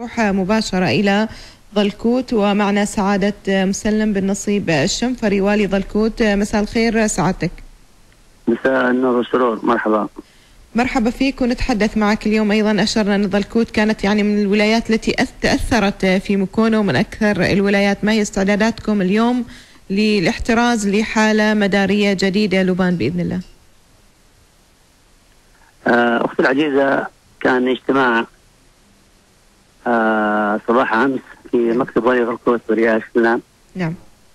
نروح مباشرة إلى ظلكوت ومعنا سعادة مسلم بن نصيب الشنفري والي ظلكوت. مساء الخير سعادتك. مساء النور والسرور، مرحبا. مرحبا فيك. ونتحدث معك اليوم أيضا، أشرنا أن ظلكوت كانت من الولايات التي تأثرت في مكونه ومن أكثر الولايات. ما هي استعداداتكم اليوم للاحتراز لحالة مدارية جديدة لبنان بإذن الله؟ أختي العزيزة، كان اجتماع صباح أمس في مكتب والي ظلكوت برياض لبنان. نعم.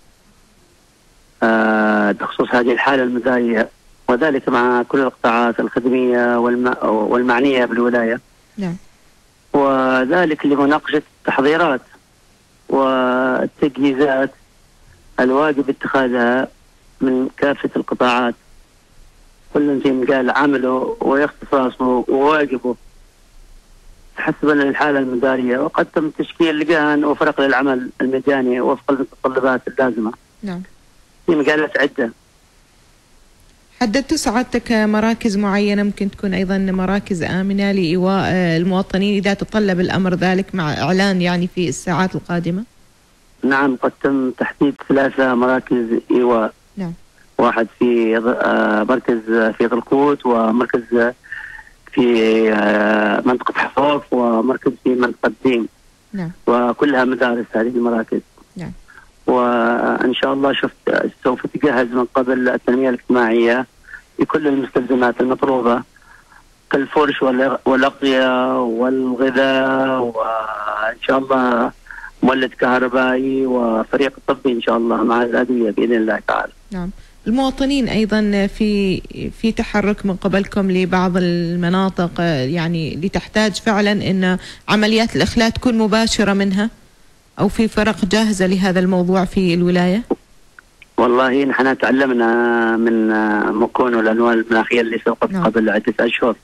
بخصوص هذه الحالة المدارية، وذلك مع كل القطاعات الخدمية والمعنية بالولاية. نعم. وذلك لمناقشة التحضيرات والتجهيزات الواجب اتخاذها من كافة القطاعات، كل في مجال عمله واختصاصه وواجبه حسب الحالة المدارية. وقد تم تشكيل لجان وفرق للعمل الميداني وفق المتطلبات اللازمة. نعم. في مجالات عدة. حددت سعادتك مراكز معينة ممكن تكون أيضا مراكز آمنة لإيواء المواطنين إذا تطلب الأمر ذلك مع إعلان في الساعات القادمة؟ نعم، قد تم تحديد 3 مراكز إيواء. نعم. واحد في مركز في ظلكوت، ومركز في منطقة حفوف، ومركز في منطقة دين. نعم. وكلها مدارس هذه المراكز. نعم. وإن شاء الله سوف تجهز من قبل التنمية الاجتماعية بكل المستلزمات المطلوبة كالفرش والأغذية والغذاء، وإن شاء الله مولد كهربائي وفريق الطبي إن شاء الله مع الأدوية بإذن الله تعالى. نعم. المواطنين أيضا في تحرك من قبلكم لبعض المناطق اللي تحتاج فعلا أن عمليات الإخلاء تكون مباشرة منها، أو في فرق جاهزة لهذا الموضوع في الولاية؟ والله نحن تعلمنا من مكونه الأنواع المناخية اللي سبقت قبل عدة أشهر،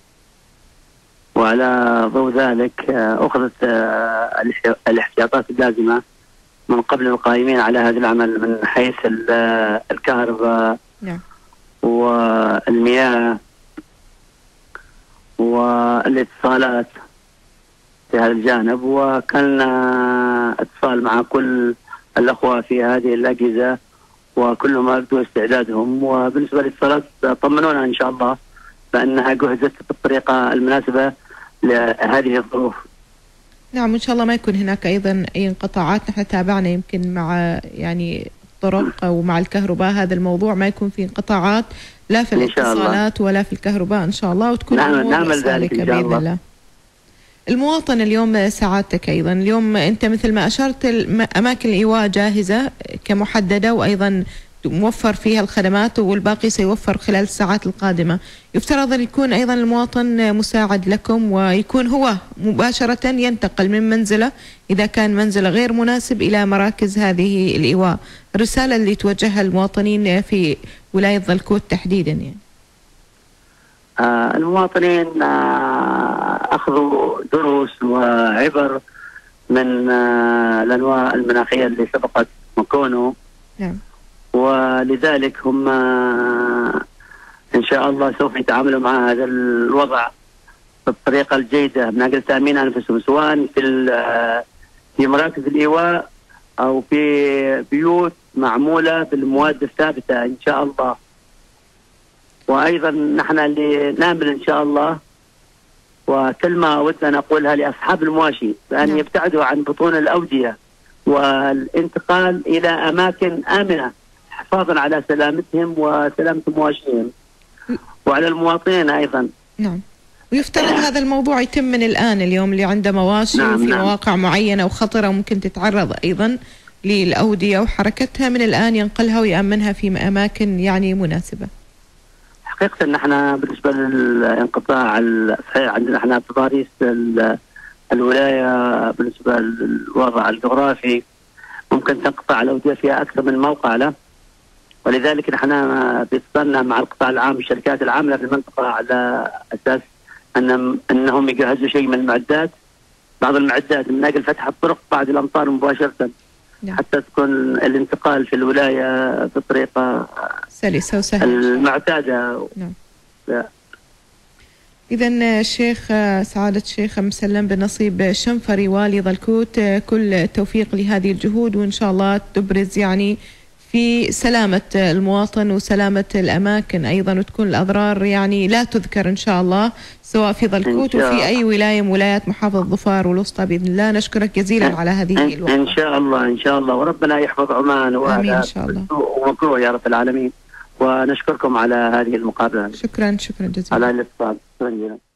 وعلى ضوء ذلك أخذت الاحتياطات اللازمة من قبل القائمين على هذا العمل من حيث الكهرباء. نعم. والمياه والاتصالات في هذا الجانب. وكان اتصال مع كل الأخوة في هذه الأجهزة وكلهم أبدوا استعدادهم. وبالنسبة للاتصالات طمنونا إن شاء الله بأنها جهزت بالطريقة المناسبة لهذه الظروف. نعم، إن شاء الله ما يكون هناك أيضا أي انقطاعات. نحن تابعنا يمكن مع الطرق ومع الكهرباء هذا الموضوع، ما يكون في انقطاعات لا في الاتصالات ولا في الكهرباء إن شاء الله، وتكون نعمل ذلك بإذن الله. المواطن اليوم سعادتك أيضا، اليوم أنت مثل ما أشرت أماكن الإيواء جاهزة كمحددة وأيضا موفر فيها الخدمات، والباقي سيوفر خلال الساعات القادمة. يفترض أن يكون أيضا المواطن مساعد لكم، ويكون هو مباشرة ينتقل من منزله إذا كان منزله غير مناسب إلى مراكز هذه الإيواء. الرسالة اللي توجهها المواطنين في ولاية ظلكوت تحديدا المواطنين أخذوا دروس وعبر من الأنواع المناخية اللي سبقت مكونه. نعم. ولذلك هم إن شاء الله سوف يتعاملوا مع هذا الوضع بالطريقة الجيدة من أجل تأمين أنفسهم، سواء في مراكز الإيواء أو في بيوت معمولة بالمواد الثابتة إن شاء الله. وأيضا نحن اللي نعمل إن شاء الله، وكلمة ودنا نقولها لأصحاب المواشي بأن يبتعدوا عن بطون الأودية والانتقال إلى أماكن آمنة حفاظا على سلامتهم وسلامة مواشيهم وعلى المواطنين أيضا. نعم. ويفترض هذا الموضوع يتم من الآن، اليوم اللي عنده مواشي في مواقع معينة وخطرة ممكن تتعرض أيضا للأودية وحركتها، من الآن ينقلها ويأمنها في أماكن مناسبة. حقيقة نحن بالنسبة للانقطاع الصحيح عندنا احنا تضاريس الولاية بالنسبة للوضع الجغرافي ممكن تنقطع الأودية فيها أكثر من موقع له، ولذلك نحن باتصالنا مع القطاع العام والشركات العاملة في المنطقة على أساس أنهم يجهزوا شيء من المعدات، بعض المعدات من أجل فتح الطرق بعد الأمطار مباشرة. نعم. حتى تكون الانتقال في الولاية بطريقة سلسة وسهلة المعتادة. نعم. إذا الشيخ سعادة الشيخ مسلم بن نصيب الشنفري والي ظلكوت، كل التوفيق لهذه الجهود، وإن شاء الله تبرز يعني في سلامة المواطن وسلامة الأماكن أيضا، وتكون الأضرار يعني لا تذكر إن شاء الله، سواء في ظلكوت وفي أي ولاية من ولايات محافظة ظفار والوسطى بإذن الله. نشكرك جزيلا على هذه الوقت. إن شاء الله إن شاء الله، وربنا يحفظ عمان آمين إن شاء الله ومكروه يا رب العالمين. ونشكركم على هذه المقابلة. شكرا جزيلا على الاتصال.